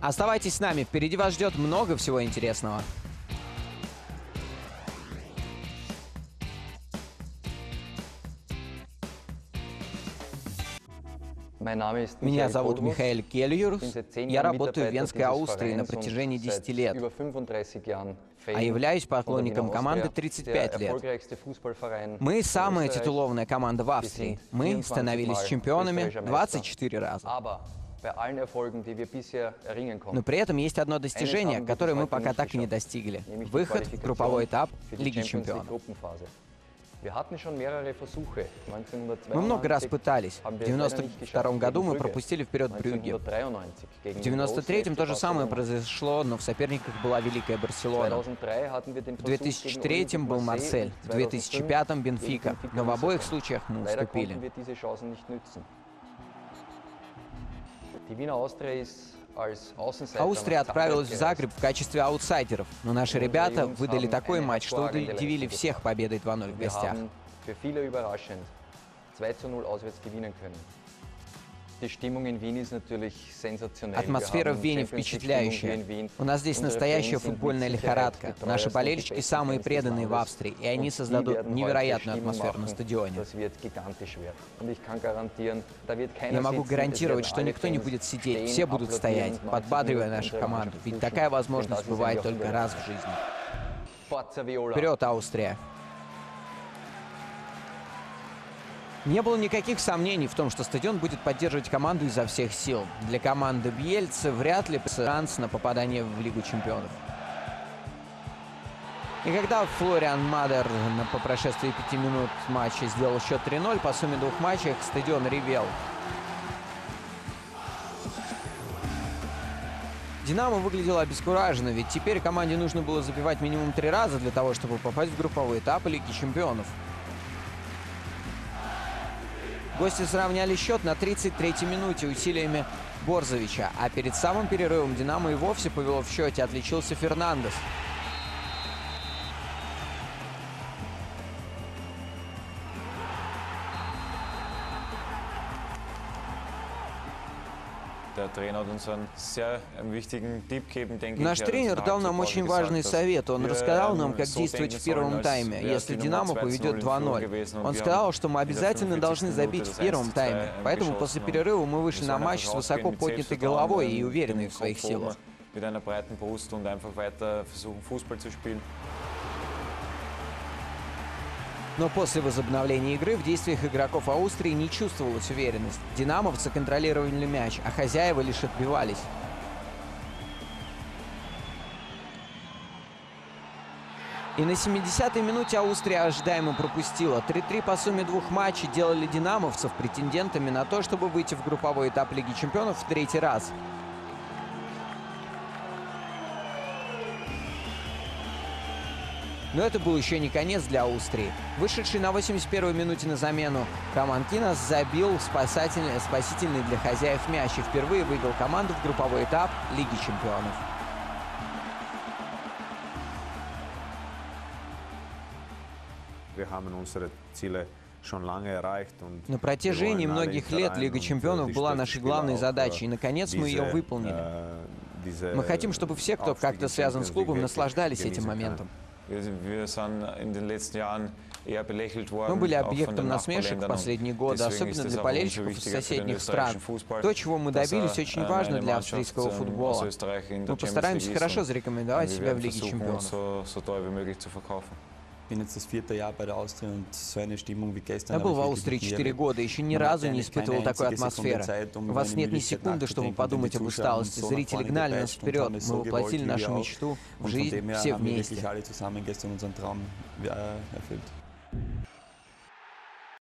Оставайтесь с нами, впереди вас ждет много всего интересного. Меня зовут Михаэль Кельюрус. Я работаю в Венской Австрии на протяжении 10 лет, а являюсь поклонником команды 35 лет. Мы самая титулованная команда в Австрии. Мы становились чемпионами 24 раза. Но при этом есть одно достижение, которое мы пока так и не достигли. Выход в групповой этап Лиги Чемпионов. Мы много раз пытались. В 1992 году мы пропустили вперед Брюгге. В 1993 то же самое произошло, но в соперниках была Великая Барселона. В 2003 был Марсель, в 2005 Бенфика, но в обоих случаях мы уступили. Австрия отправилась в Загреб в качестве аутсайдеров, но наши ребята выдали такой матч, что удивили всех победой 2-0 в гостях. Атмосфера в Вене впечатляющая. У нас здесь настоящая футбольная лихорадка. Наши болельщики самые преданные в Австрии, и они создадут невероятную атмосферу на стадионе. Я могу гарантировать, что никто не будет сидеть, все будут стоять, подбадривая нашу команду, ведь такая возможность бывает только раз в жизни. Вперед, Австрия! Не было никаких сомнений в том, что стадион будет поддерживать команду изо всех сил. Для команды Бьельцы вряд ли шанс на попадание в Лигу Чемпионов. И когда Флориан Мадер по прошествии 5 минут матча сделал счет 3-0, по сумме 2 матчей стадион ревел. «Динамо» выглядело обескураженно, ведь теперь команде нужно было забивать минимум 3 раза для того, чтобы попасть в групповой этап Лиги Чемпионов. Гости сравняли счет на 33-й минуте усилиями Борзовича, а перед самым перерывом «Динамо» и вовсе повело в счете, отличился Фернандес. Наш тренер дал нам очень важный совет. Он рассказал нам, как действовать в первом тайме, если «Динамо» поведет 2-0. Он сказал, что мы обязательно должны забить в первом тайме. Поэтому после перерыва мы вышли на матч с высоко поднятой головой и уверенной в своих силах. Но после возобновления игры в действиях игроков Австрии не чувствовалась уверенность. «Динамовцы» контролировали мяч, а хозяева лишь отбивались. И на 70-й минуте Австрия ожидаемо пропустила. 3-3 по сумме 2 матчей делали «Динамовцев» претендентами на то, чтобы выйти в групповой этап Лиги Чемпионов в 3-й раз. Но это был еще не конец для Австрии. Вышедший на 81-й минуте на замену Роман Кинас забил спасительный для хозяев мяч и впервые вывел команду в групповой этап Лиги Чемпионов. На протяжении многих лет Лига Чемпионов была нашей главной задачей, и, наконец, мы ее выполнили. Мы хотим, чтобы все, кто как-то связан с клубом, наслаждались этим моментом. Мы были объектом насмешек в последние годы, особенно для болельщиков из соседних стран. То, чего мы добились, очень важно для австрийского футбола. Мы постараемся хорошо зарекомендовать себя в Лиге Чемпионов. Я был в Австрии 4 года, еще ни разу не испытывал такой атмосферы. У вас нет ни секунды, чтобы подумать об усталости. Зрители гнали нас вперед. Мы воплотили нашу мечту в жизнь все вместе.